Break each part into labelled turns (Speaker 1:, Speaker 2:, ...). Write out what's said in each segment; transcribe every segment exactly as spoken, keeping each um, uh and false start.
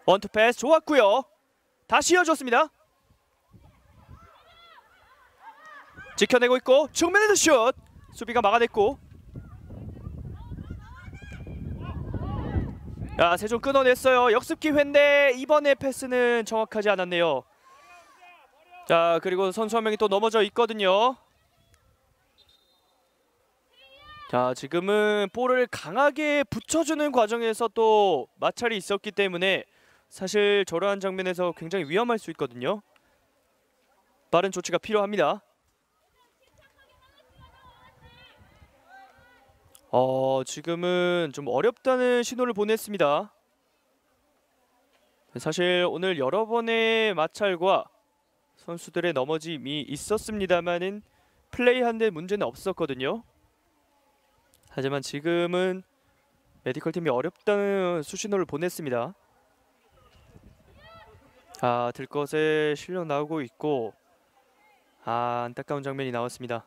Speaker 1: 원투 패스 좋았고요. 다시 이어줬습니다. 지켜내고 있고 측면에서 슛. 수비가 막아냈고. 자, 세종 끊어냈어요. 역습 기회인데 이번에 패스는 정확하지 않았네요. 자, 그리고 선수 한 명이 또 넘어져 있거든요. 자, 지금은 볼을 강하게 붙여주는 과정에서 또 마찰이 있었기 때문에 사실 저러한 장면에서 굉장히 위험할 수 있거든요. 빠른 조치가 필요합니다. 어, 지금은 좀 어렵다는 신호를 보냈습니다. 사실 오늘 여러 번의 마찰과 선수들의 넘어짐이 있었습니다만은 플레이하는데 문제는 없었거든요. 하지만 지금은 메디컬 팀이 어렵다는 수신호를 보냈습니다. 아, 들것에 실력 나오고 있고, 아, 안타까운 장면이 나왔습니다.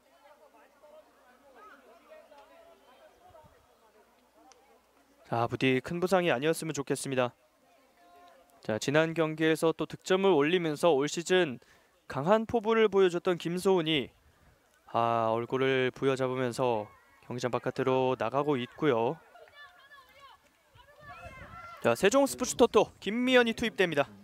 Speaker 1: 자, 부디 큰 부상이 아니었으면 좋겠습니다. 자, 지난 경기에서 또 득점을 올리면서 올 시즌 강한 포부를 보여줬던 김소훈이 아, 얼굴을 부여잡으면서 경기장 바깥으로 나가고 있고요. 자, 세종 스포츠 토토 김미연이 투입됩니다.